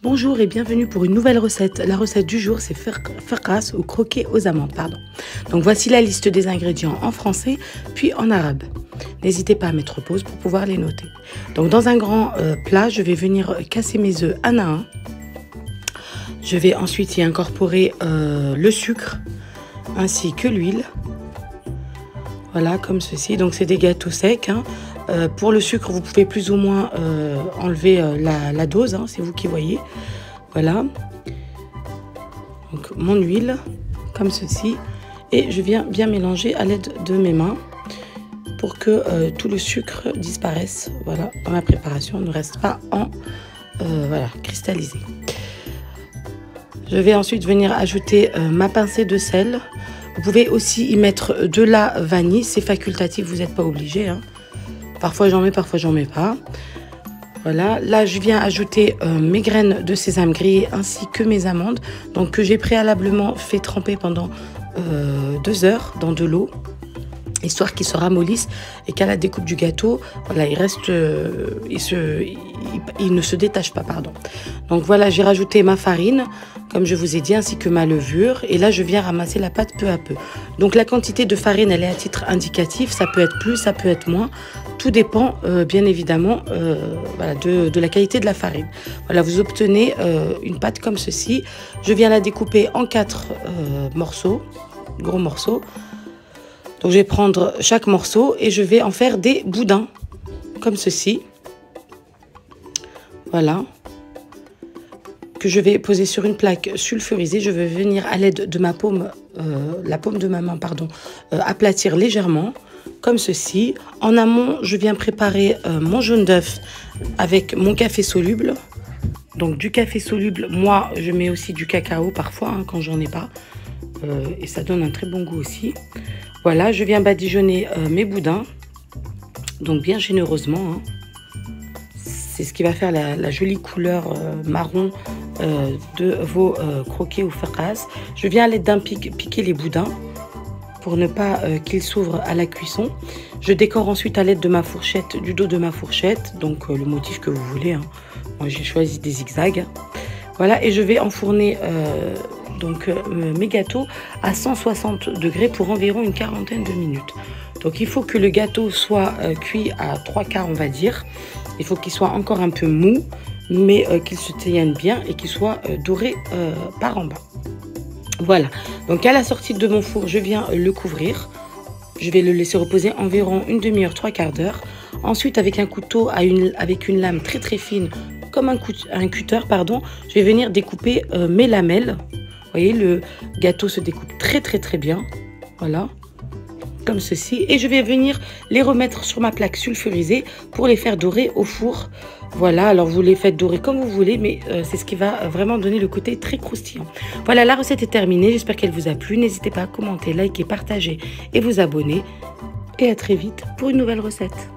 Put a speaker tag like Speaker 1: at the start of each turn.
Speaker 1: Bonjour et bienvenue pour une nouvelle recette. La recette du jour, c'est farkas ou croquet aux amandes. Donc voici la liste des ingrédients en français puis en arabe. N'hésitez pas à mettre pause pour pouvoir les noter. Donc dans un grand plat, je vais venir casser mes œufs un à un. Je vais ensuite y incorporer le sucre ainsi que l'huile. Voilà, comme ceci. Donc c'est des gâteaux secs. Pour le sucre, vous pouvez plus ou moins enlever la dose, c'est vous qui voyez. Voilà. Donc mon huile, comme ceci. Et je viens bien mélanger à l'aide de mes mains pour que tout le sucre disparaisse. Voilà, dans ma préparation, ne reste pas voilà, cristallisé. Je vais ensuite venir ajouter ma pincée de sel. Vous pouvez aussi y mettre de la vanille, c'est facultatif, vous n'êtes pas obligé. Parfois j'en mets, parfois j'en mets pas. Voilà, là je viens ajouter mes graines de sésame grillées ainsi que mes amandes. Donc que j'ai préalablement fait tremper pendant 2 heures dans de l'eau, histoire qu'ils se ramollissent et qu'à la découpe du gâteau, voilà, il ne se détache pas, pardon. Donc voilà, j'ai rajouté ma farine, comme je vous ai dit, ainsi que ma levure. Et là, je viens ramasser la pâte peu à peu. Donc la quantité de farine, elle est à titre indicatif. Ça peut être plus, ça peut être moins. Tout dépend, bien évidemment, voilà, de la qualité de la farine. Voilà, vous obtenez une pâte comme ceci. Je viens la découper en 4 morceaux, gros morceaux. Donc je vais prendre chaque morceau et je vais en faire des boudins, comme ceci. Voilà. Que je vais poser sur une plaque sulfurisée. Je vais venir à l'aide de ma paume, la paume de ma main, pardon, aplatir légèrement, comme ceci. En amont, je viens préparer mon jaune d'œuf avec mon café soluble. Donc du café soluble, moi je mets aussi du cacao parfois quand j'en ai pas. Et ça donne un très bon goût aussi. Voilà, je viens badigeonner mes boudins, donc bien généreusement. C'est ce qui va faire la jolie couleur marron de vos croquets ou farkas. Je viens à l'aide d'un piquer les boudins pour ne pas qu'ils s'ouvrent à la cuisson. Je décore ensuite à l'aide de ma fourchette, du dos de ma fourchette, donc le motif que vous voulez. Moi j'ai choisi des zigzags. Voilà, et je vais enfourner mes gâteaux à 160 degrés pour environ une quarantaine de minutes. Donc il faut que le gâteau soit cuit à 3/4, on va dire. Il faut qu'il soit encore un peu mou, mais qu'il se tienne bien et qu'il soit doré par en bas. Voilà, donc à la sortie de mon four, je viens le couvrir. Je vais le laisser reposer environ une demi-heure, 3/4 d'heure. Ensuite, avec un couteau avec une lame très très fine, comme un cutter, pardon, je vais venir découper mes lamelles. Vous voyez, le gâteau se découpe très très très bien. Voilà, comme ceci. Et je vais venir les remettre sur ma plaque sulfurisée pour les faire dorer au four. Voilà, alors vous les faites dorer comme vous voulez, mais c'est ce qui va vraiment donner le côté très croustillant. Voilà, la recette est terminée. J'espère qu'elle vous a plu. N'hésitez pas à commenter, liker, partager et vous abonner. Et à très vite pour une nouvelle recette.